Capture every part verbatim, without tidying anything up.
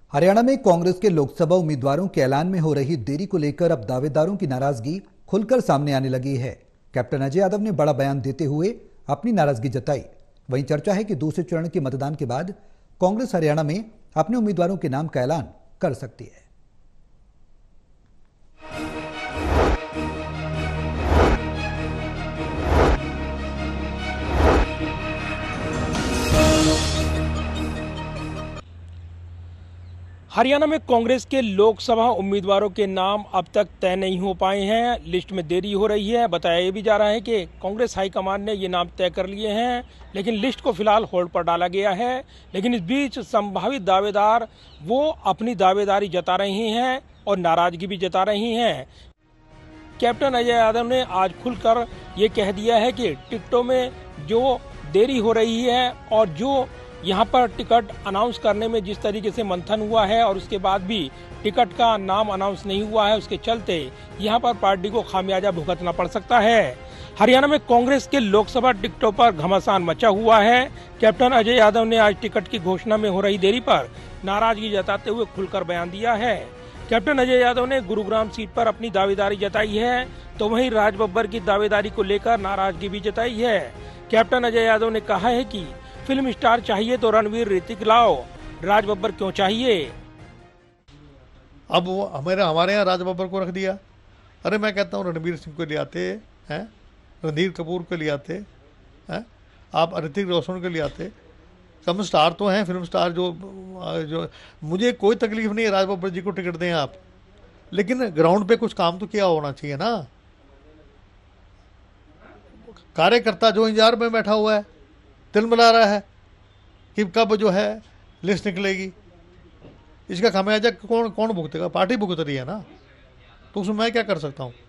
हरियाणा में कांग्रेस के लोकसभा उम्मीदवारों के ऐलान में हो रही देरी को लेकर अब दावेदारों की नाराजगी खुलकर सामने आने लगी है। कैप्टन अजय यादव ने बड़ा बयान देते हुए अपनी नाराजगी जताई। वहीं चर्चा है कि दूसरे चरण के मतदान के बाद कांग्रेस हरियाणा में अपने उम्मीदवारों के नाम का ऐलान कर सकती है। हरियाणा में कांग्रेस के लोकसभा उम्मीदवारों के नाम अब तक तय नहीं हो पाए हैं। लिस्ट में देरी हो रही है। बताया ये भी जा रहा है कि कांग्रेस हाईकमान ने ये नाम तय कर लिए हैं, लेकिन लिस्ट को फिलहाल होल्ड पर डाला गया है। लेकिन इस बीच संभावित दावेदार वो अपनी दावेदारी जता रहे हैं और नाराजगी भी जता रही हैं। कैप्टन अजय यादव ने आज खुलकर ये कह दिया है कि टिकटों में जो देरी हो रही है और जो यहाँ पर टिकट अनाउंस करने में जिस तरीके से मंथन हुआ है और उसके बाद भी टिकट का नाम अनाउंस नहीं हुआ है, उसके चलते यहाँ पर पार्टी को खामियाजा भुगतना पड़ सकता है। हरियाणा में कांग्रेस के लोकसभा टिकटों पर घमासान मचा हुआ है। कैप्टन अजय यादव ने आज टिकट की घोषणा में हो रही देरी पर नाराजगी जताते हुए खुलकर बयान दिया है। कैप्टन अजय यादव ने गुरुग्राम सीट पर अपनी दावेदारी जताई है, तो वहीं राज बब्बर की दावेदारी को लेकर नाराजगी भी जताई है। कैप्टन अजय यादव ने कहा है कि फिल्म स्टार चाहिए तो रणवीर ऋतिक लाओ, राज बब्बर क्यों चाहिए। अब वो हमारे हमारे यहाँ राज बब्बर को रख दिया। अरे मैं कहता हूँ रणवीर सिंह को ले आते हैं, रणधीर कपूर को ले आते हैं, आप ऋतिक रोशन को ले आते। कम स्टार तो हैं, फिल्म स्टार जो जो मुझे कोई तकलीफ नहीं है राज बब्बर जी को टिकट दें आप, लेकिन ग्राउंड पे कुछ काम तो किया होना चाहिए ना। कार्यकर्ता जो इंतजार में बैठा हुआ है, तिल मिला रहा है कि कब जो है लिस्ट निकलेगी, इसका खामियाजा कौन कौन भुगतेगा? पार्टी भुगत रही है ना, तो उसमें मैं क्या कर सकता हूं।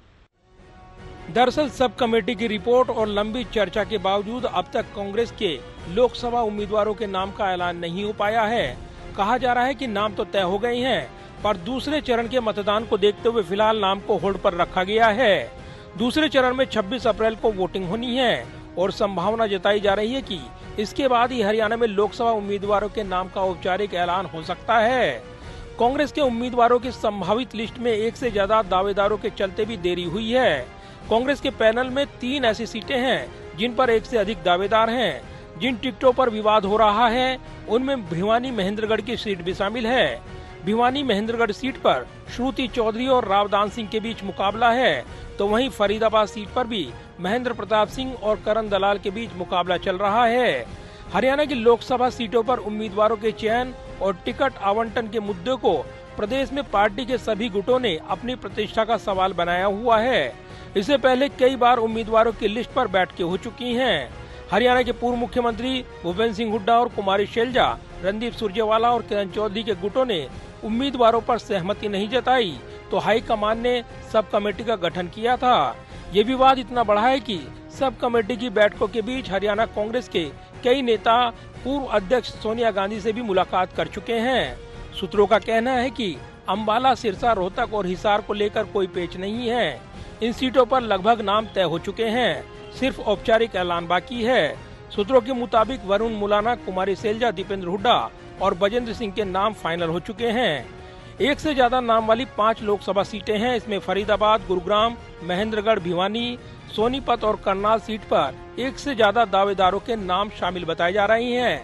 दरअसल सब कमेटी की रिपोर्ट और लंबी चर्चा के बावजूद अब तक कांग्रेस के लोकसभा उम्मीदवारों के नाम का ऐलान नहीं हो पाया है। कहा जा रहा है कि नाम तो तय हो गए हैं, पर दूसरे चरण के मतदान को देखते हुए फिलहाल नाम को होल्ड पर रखा गया है। दूसरे चरण में छब्बीस अप्रैल को वोटिंग होनी है और संभावना जताई जा रही है कि इसके बाद ही हरियाणा में लोकसभा उम्मीदवारों के नाम का औपचारिक ऐलान हो सकता है। कांग्रेस के उम्मीदवारों की संभावित लिस्ट में एक से ज्यादा दावेदारों के चलते भी देरी हुई है। कांग्रेस के पैनल में तीन ऐसी सीटें हैं जिन पर एक से अधिक दावेदार हैं। जिन टिकटों पर विवाद हो रहा है उनमें भिवानी महेंद्रगढ़ की सीट भी शामिल है। भिवानी महेंद्रगढ़ सीट पर श्रुति चौधरी और रावदान सिंह के बीच मुकाबला है, तो वहीं फरीदाबाद सीट पर भी महेंद्र प्रताप सिंह और करण दलाल के बीच मुकाबला चल रहा है। हरियाणा की लोकसभा सीटों पर उम्मीदवारों के चयन और टिकट आवंटन के मुद्दे को प्रदेश में पार्टी के सभी गुटों ने अपनी प्रतिष्ठा का सवाल बनाया हुआ है। इससे पहले कई बार उम्मीदवारों की लिस्ट पर बैठकें हो चुकी हैं। हरियाणा के पूर्व मुख्यमंत्री भूपेंद्र सिंह हुड्डा और कुमारी शैलजा, रणदीप सुरजेवाला और किरण चौधरी के गुटों ने उम्मीदवारों पर सहमति नहीं जताई, तो हाईकमान ने सब कमेटी का गठन किया था। ये विवाद इतना बढ़ा है कि सब कमेटी की बैठकों के बीच हरियाणा कांग्रेस के कई नेता पूर्व अध्यक्ष सोनिया गांधी से भी मुलाकात कर चुके हैं। सूत्रों का कहना है कि अंबाला, सिरसा, रोहतक और हिसार को लेकर कोई पेच नहीं है। इन सीटों पर लगभग नाम तय हो चुके हैं, सिर्फ औपचारिक ऐलान बाकी है। सूत्रों के मुताबिक वरुण मुलाना, कुमारी शैलजा, दीपेंद्र हुड्डा और बजेंद्र सिंह के नाम फाइनल हो चुके हैं। एक से ज्यादा नाम वाली पांच लोकसभा सीटें हैं। इसमें फरीदाबाद, गुरुग्राम, महेंद्रगढ़, भिवानी, सोनीपत और करनाल सीट पर एक से ज्यादा दावेदारों के नाम शामिल बताए जा रहे हैं।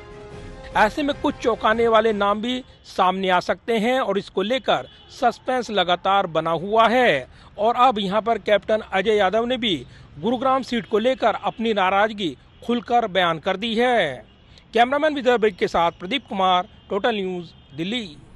ऐसे में कुछ चौंकाने वाले नाम भी सामने आ सकते हैं और इसको लेकर सस्पेंस लगातार बना हुआ है। और अब यहां पर कैप्टन अजय यादव ने भी गुरुग्राम सीट को लेकर अपनी नाराजगी खुलकर बयान कर दी है। कैमरामैन विजय ब्रिज के साथ प्रदीप कुमार, टोटल न्यूज, दिल्ली।